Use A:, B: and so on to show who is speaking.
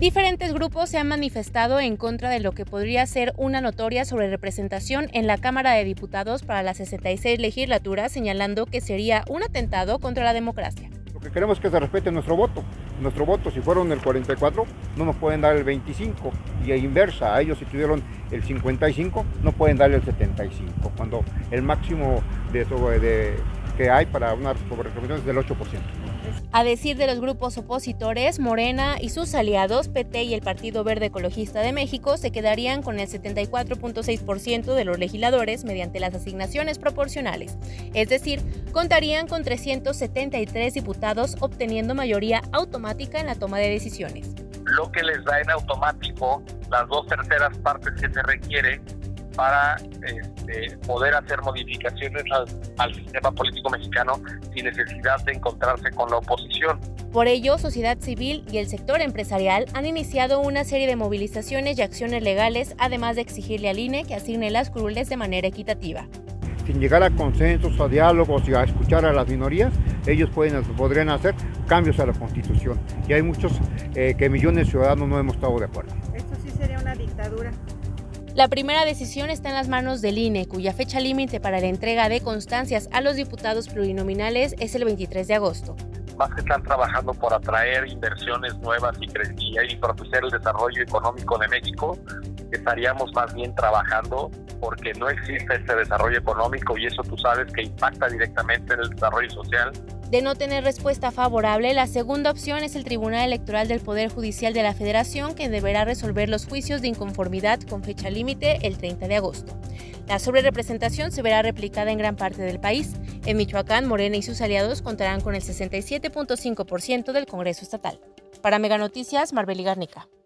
A: Diferentes grupos se han manifestado en contra de lo que podría ser una notoria sobrerepresentación en la Cámara de Diputados para la 66 legislatura, señalando que sería un atentado contra la democracia.
B: Lo que queremos es que se respete nuestro voto. Nuestro voto, si fueron el 44, no nos pueden dar el 25, y a inversa, a ellos si tuvieron el 55, no pueden darle el 75, cuando el máximo que hay para una sobrerepresentación es del 8%.
A: A decir de los grupos opositores, Morena y sus aliados, PT y el Partido Verde Ecologista de México, se quedarían con el 74.6% de los legisladores mediante las asignaciones proporcionales. Es decir, contarían con 373 diputados, obteniendo mayoría automática en la toma de decisiones.
C: Lo que les da en automático las 2/3 partes que se requiere para poder hacer modificaciones al sistema político mexicano sin necesidad de encontrarse con la oposición.
A: Por ello, sociedad civil y el sector empresarial han iniciado una serie de movilizaciones y acciones legales, además de exigirle al INE que asigne las curules de manera equitativa.
B: Sin llegar a consensos, a diálogos y a escuchar a las minorías, ellos podrían hacer cambios a la Constitución. Y hay muchos que millones de ciudadanos no hemos estado de acuerdo.
D: ¿Esto sí sería una dictadura?
A: La primera decisión está en las manos del INE, cuya fecha límite para la entrega de constancias a los diputados plurinominales es el 23 de agosto.
C: Más que están trabajando por atraer inversiones nuevas y propiciar el desarrollo económico de México, estaríamos más bien trabajando porque no existe este desarrollo económico y eso tú sabes que impacta directamente en el desarrollo social.
A: De no tener respuesta favorable, la segunda opción es el Tribunal Electoral del Poder Judicial de la Federación, que deberá resolver los juicios de inconformidad con fecha límite el 30 de agosto. La sobrerepresentación se verá replicada en gran parte del país. En Michoacán, Morena y sus aliados contarán con el 67.5% del Congreso Estatal. Para Mega Noticias, Marbeli Garnica.